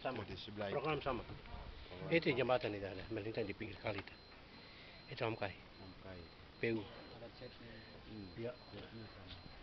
sama. Di sebelah Program sama. Itu jembatan itu ada, melintang di pinggir kali itu. Itu Hamkai. Hamkai. PU. Ada chatnya. Ya. Chatnya sama.